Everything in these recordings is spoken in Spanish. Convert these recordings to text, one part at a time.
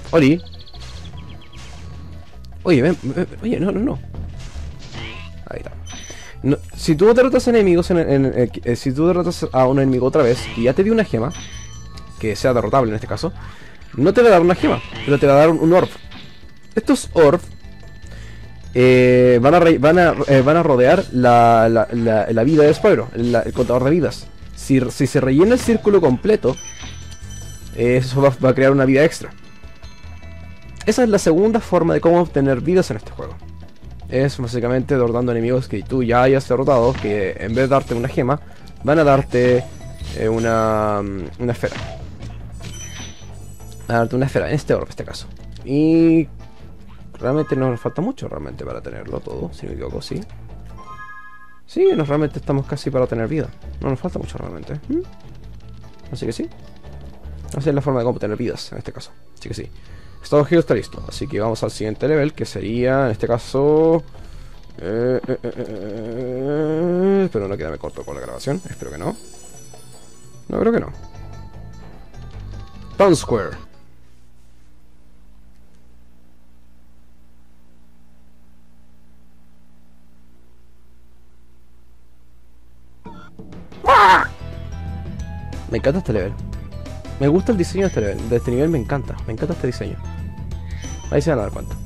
Oli. Oye, ven, oye, no. Ahí está. No, si tú derrotas enemigos si tú derrotas a un enemigo otra vez y ya te dio una gema, que sea derrotable en este caso, no te va a dar una gema, pero te va a dar un orb. Estos orb van a rodear la vida de Spyro, el contador de vidas. Si se rellena el círculo completo, eso va a crear una vida extra. Esa es la segunda forma de cómo obtener vidas en este juego. Es básicamente derrotando enemigos que tú ya hayas derrotado, que en vez de darte una gema, van a darte una esfera. Van a darte una esfera, en este orb, en este caso. Y realmente no nos falta mucho realmente para tenerlo todo, si no me equivoco, sí. Sí, realmente estamos casi para tener vida. No nos falta mucho realmente. Así que sí. Así es la forma de cómo obtener vidas en este caso. Así que sí. Estado Hill está listo, así que vamos al siguiente level, que sería, en este caso... Espero no quedarme corto con la grabación, espero que no. No, creo que no. Town Square. Me encanta este level. Me gusta el diseño de este level. De este nivel me encanta este diseño. Ahí se van a dar cuenta.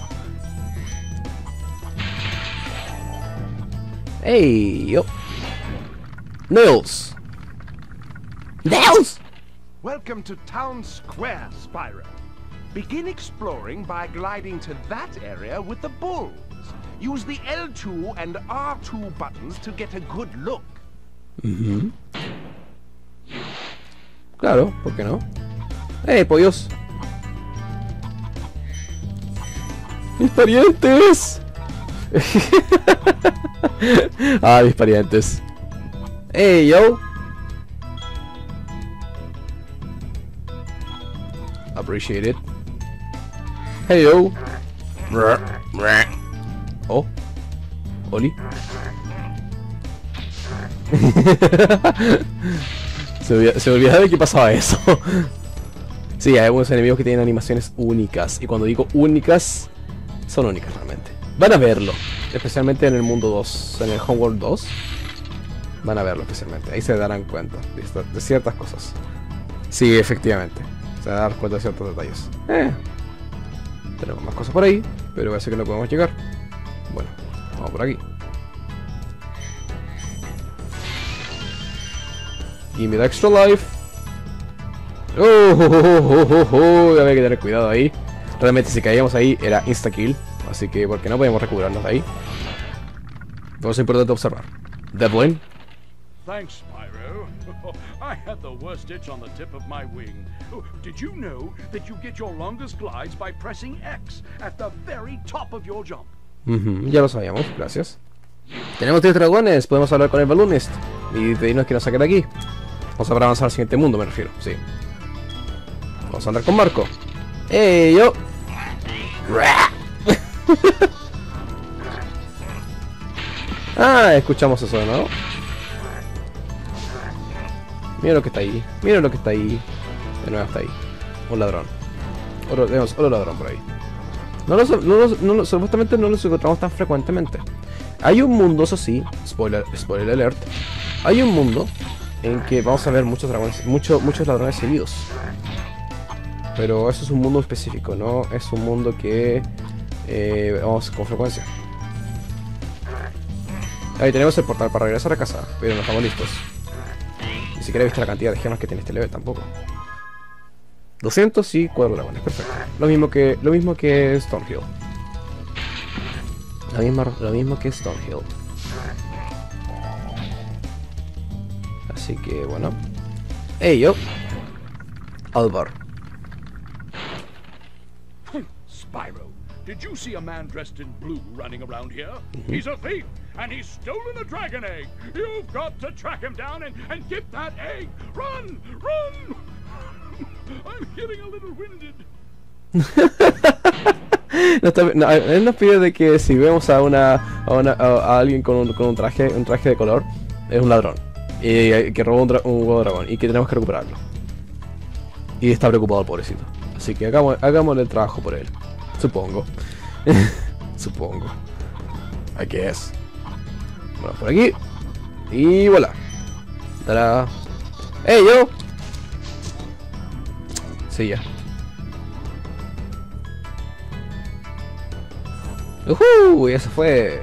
¡Hey! Yo. ¡Nails! ¡Nails! Welcome to Town Square, Spyro. Begin exploring by gliding to that area with the bulls. Use the L2 and R2 buttons to get a good look. Claro, ¿por qué no? ¡Hey, pollos! ¡Mis parientes! Ah, mis parientes. ¡Hey, yo! Appreciate it. Hey, yo! Oh. Oli. Se olvidaba de que pasaba eso. Sí, hay algunos enemigos que tienen animaciones únicas. Y cuando digo únicas, son únicas realmente. Van a verlo, especialmente en el mundo 2, en el Homeworld 2. Van a verlo especialmente, ahí se darán cuenta de ciertas cosas. Sí, efectivamente, se van a dar cuenta de ciertos detalles. Tenemos más cosas por ahí, pero parece que no podemos llegar. Bueno, vamos por aquí. Give me the extra life. Había que tener cuidado ahí. Realmente si caíamos ahí era insta kill. Así que porque no podemos recuperarnos de ahí. Todo es importante observar. Devlin. Thanks, Spyro. I had the worst itch on the tip of my wing. Did you know that you get your longest glides by pressing X at the very top of your jump? Ya lo sabíamos, gracias. Tenemos 10 dragones, podemos hablar con el Balloonist y pedirnos que nos saque de aquí. Vamos a avanzar al siguiente mundo, me refiero, sí. Vamos a hablar con Marco. Yo. Ah, escuchamos eso de nuevo. Mira lo que está ahí. Mira lo que está ahí. De nuevo está ahí. Un ladrón. Tenemos otro ladrón por ahí. Supuestamente no los encontramos tan frecuentemente. Hay un mundo, eso sí. Spoiler alert. Hay un mundo en que vamos a ver muchos dragones, muchos ladrones seguidos. Pero eso es un mundo específico, no es un mundo que vamos con frecuencia. Ahí tenemos el portal para regresar a casa, pero no estamos listos. Ni siquiera he visto la cantidad de gemas que tiene este level tampoco. 200 y 4 dragones, perfecto. Lo mismo que Stonehill. Lo mismo que Stonehill. Así que bueno. Hey yo. Alvar. Spyro, did you see a man dressed in blue running around here? He's a thief, and he's stolen a dragon egg. You've got to track him down and get that egg. Run! Run! I'm getting a little winded. Él nos pide de que si vemos a alguien con un traje de color, es un ladrón. Y que robó un huevo dragón y que tenemos que recuperarlo. Y está preocupado el pobrecito. Así que hagamos el trabajo por él. Supongo. Supongo. I guess. Bueno, por aquí. Y voilà. ¡Tará! ¡Hey, yo! Sí, ya. Ya se fue.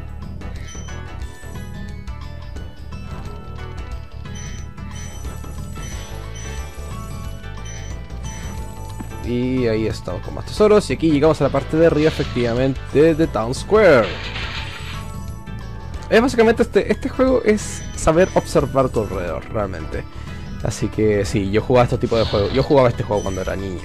Y ahí estamos con más tesoros. Y aquí llegamos a la parte de arriba, efectivamente, de Town Square. Básicamente este juego es saber observar tu alrededor, realmente. Así que sí, yo jugaba este tipo de juegos. Yo jugaba este juego cuando era niño.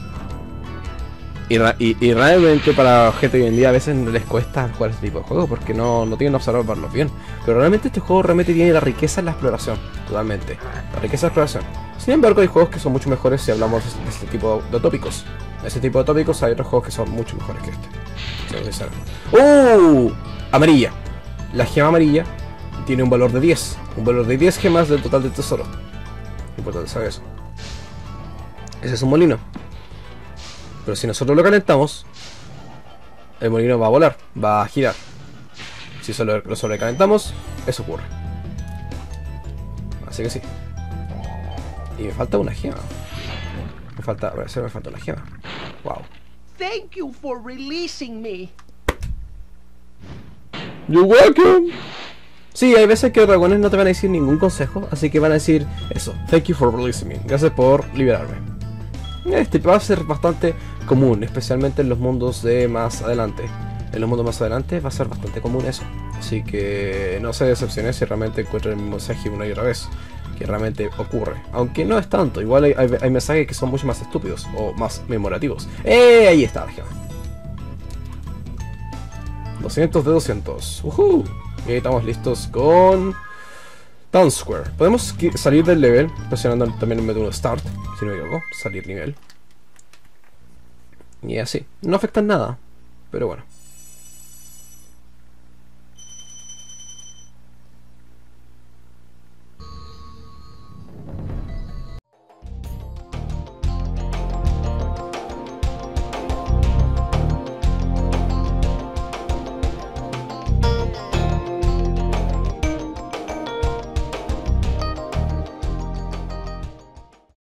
Y realmente para gente hoy en día a veces no les cuesta jugar este tipo de juegos porque no tienen que observarlos bien. Pero realmente este juego realmente tiene la riqueza en la exploración, totalmente. La riqueza de exploración. Sin embargo hay juegos que son mucho mejores si hablamos de este tipo de tópicos. De este tipo de tópicos hay otros juegos que son mucho mejores que este. Amarilla. La gema amarilla tiene un valor de 10. Un valor de 10 gemas del total del tesoro. Importante saber eso. Ese es un molino. Pero si nosotros lo calentamos, el molino va a volar, va a girar. Si solo lo sobrecalentamos, eso ocurre. Así que sí. Y me falta una gema. Me falta una gema. Wow. Thank you for releasing me. You're welcome. Sí, hay veces que los dragones no te van a decir ningún consejo, así que van a decir eso. Thank you for releasing me. Gracias por liberarme. Este va a ser bastante común, especialmente en los mundos de más adelante. En los mundos más adelante va a ser bastante común eso. Así que no se decepcionen si realmente encuentran el mismo mensaje una y otra vez. Que realmente ocurre. Aunque no es tanto. Igual hay mensajes que son mucho más estúpidos o más memorativos. Ahí está la gema. 200 de 200. Y ahí estamos listos con Town Square. Podemos salir del level presionando también el método Start, si no me equivoco, salir nivel. Y así. No afecta en nada, pero bueno.